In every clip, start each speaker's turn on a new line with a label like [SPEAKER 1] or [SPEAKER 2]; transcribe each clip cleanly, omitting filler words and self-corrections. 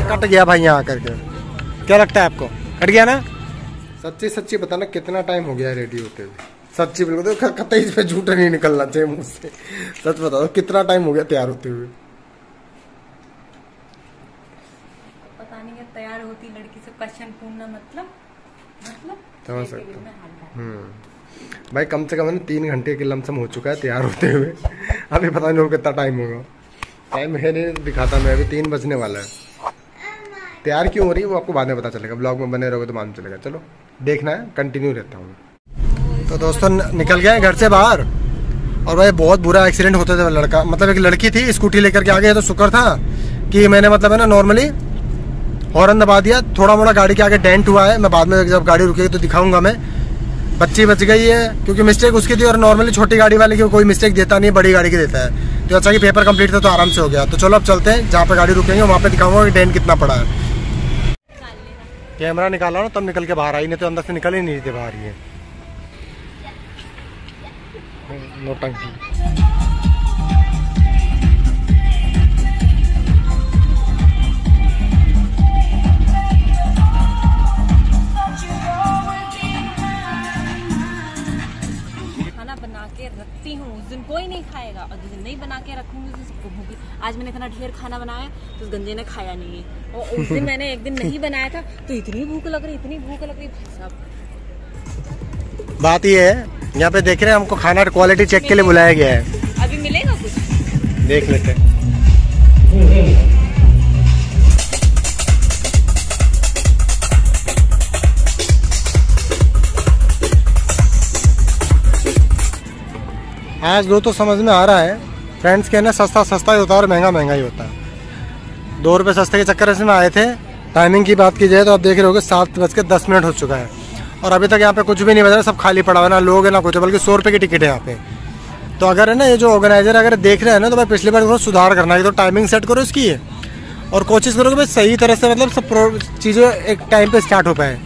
[SPEAKER 1] Cut गया भाई यहाँ करके। क्या लगता है आपको, कट गया ना? सच्ची सच्ची बताना कितना टाइम हो गया रेडी होते हुए? सच्ची बिल्कुल, कतई इस पे झूठ नहीं निकलना चाहिए मुझसे। सच बता दो कितना टाइम हो गया तैयार होते हुए?
[SPEAKER 2] पता नहीं है, तैयार होती लड़की से क्वेश्चन पूछना मतलब
[SPEAKER 1] समझ सकता हूँ। भाई कम से कम 3 घंटे के लमसम हो चुका है तैयार होते हुए। अभी पता नहीं कितना टाइम होगा। टाइम है नहीं दिखाता मैं, अभी 3 बजने वाला है। तैयार क्यों हो रही है वो आपको बाद में पता चलेगा, ब्लॉग में बने रहोगे तो मालूम चलेगा। चलो देखना है, कंटिन्यू रहता हूँ। तो दोस्तों निकल गए घर से बाहर, और भाई बहुत बुरा एक्सीडेंट होता था। लड़का मतलब एक लड़की थी स्कूटी लेकर के आ गई, तो शुक्र था कि मैंने मतलब है ना नॉर्मली हॉर्न दबा दिया। थोड़ा मोड़ा गाड़ी के आगे डेंट हुआ है, मैं बाद में जब गाड़ी रुकेगी तो दिखाऊंगा मैं। बच्ची बच गई है क्योंकि मिस्टेक उसकी थी, और नॉर्मली छोटी गाड़ी वाले की कोई मिस्टेक देता नहीं है, बड़ी गाड़ी की देता है। तो अच्छा कि पेपर कंप्लीट था तो आराम से हो गया। तो चलो अब चलते हैं, जहाँ पे गाड़ी रुकेंगे वहाँ पे दिखाऊंगा कि डेंट कितना पड़ा है। कैमरा निकाला ना तब निकल के बाहर आई, नहीं तो अंदर से निकल ही नहीं थे बाहर। ये नोटंकी।
[SPEAKER 2] खाना बना के रखती हूँ, उस दिन कोई नहीं खाएगा, और जिस दिन नहीं बना के रखूंगी उस दिन सबको भूख। आज मैंने इतना ढेर खाना बनाया तो उस गंजे ने खाया नहीं है, और उस दिन मैंने एक दिन नहीं बनाया था तो इतनी भूख लग रही, इतनी भूख लग रही भाई साहब।
[SPEAKER 1] बात ये है, यहाँ पे देख रहे हैं हमको खाना क्वालिटी चेक के लिए बुलाया गया है।
[SPEAKER 2] अभी मिलेगा कुछ,
[SPEAKER 1] देख लेते हैं। आज दो तो समझ में आ रहा है फ्रेंड्स के ना, सस्ता सस्ता ही होता है और महंगा महंगा ही होता है। 2 रुपये सस्ते के चक्कर में आए थे। टाइमिंग की बात की जाए तो आप देख रहे होगे 7:10 हो चुका है, और अभी तक यहाँ पे कुछ भी नहीं बचा, सब खाली पड़ा हुआ, ना लोग है ना कुछ, बल्कि 100 रुपये की टिकट है यहाँ पे। तो अगर है ना ये जो ऑर्गेनाइजर अगर देख रहे हैं ना, तो भाई पिछली बार थोड़ा सुधार करना है। तो टाइमिंग सेट करो इसकी, और कोशिश करो कि भाई सही तरह से मतलब सब चीज़ें एक टाइम पे स्टार्ट हो पाए।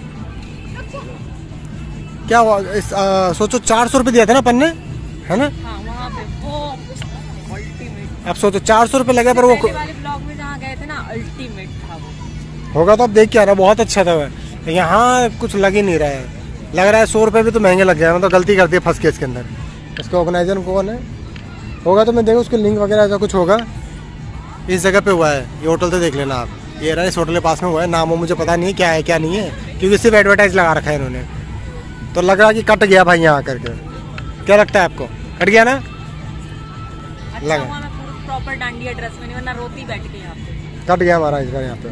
[SPEAKER 1] क्या हुआ सोचो 400 रुपये दिया था ना अपन ने, है ना?
[SPEAKER 2] हाँ, वहाँ पे वो अल्टीमेट।
[SPEAKER 1] अब सोचो 400 रुपये लगे, पर वो
[SPEAKER 2] वाले ब्लॉग में जहाँ गए थे ना, अल्टीमेट था वो।
[SPEAKER 1] होगा तो अब देख के आ रहा, बहुत अच्छा था वह। यहाँ कुछ लग ही नहीं रहा है, लग रहा है 100 रुपये भी तो महंगे लग गया। मतलब गलती कर दी फंस के इसके अंदर। इसके ऑर्गेनाइजर कौन है होगा तो मैं देखो उसके लिंक वगैरह ऐसा कुछ होगा। इस जगह पे हुआ है ये होटल, तो देख लेना आप। ये रहा इस होटल के पास में हुआ है, नाम वो मुझे पता नहीं क्या है क्या नहीं है, क्योंकि सिर्फ एडवर्टाइज लगा रखा है इन्होंने। तो लग रहा कि कट गया भाई यहाँ करके। क्या लगता है आपको, कट गया ना?
[SPEAKER 2] अच्छा
[SPEAKER 1] लगा
[SPEAKER 2] हुआ मैं पूरा प्रॉपर डांडिया ड्रेस में नहीं, वरना रोती बैठ के यहाँ पे।
[SPEAKER 1] कट गया हमारा इस बार यहाँ पे।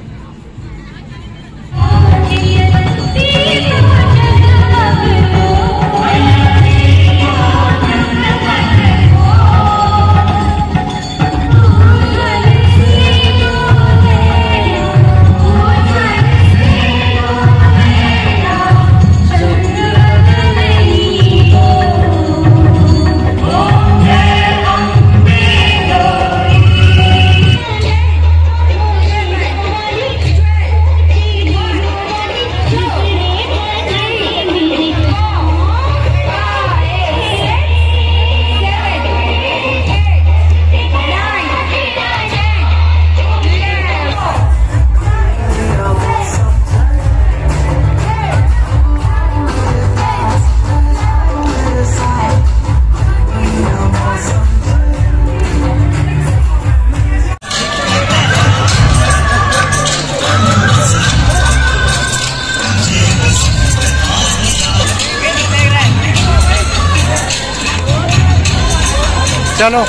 [SPEAKER 1] चलो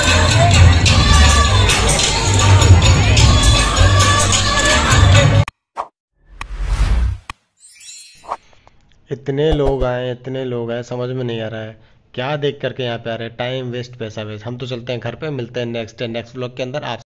[SPEAKER 1] इतने लोग आए समझ में नहीं आ रहा है क्या देख करके यहाँ पे आ रहे हैं। टाइम वेस्ट, पैसा वेस्ट। हम तो चलते हैं घर पे, मिलते हैं नेक्स्ट व्लॉग के अंदर। आप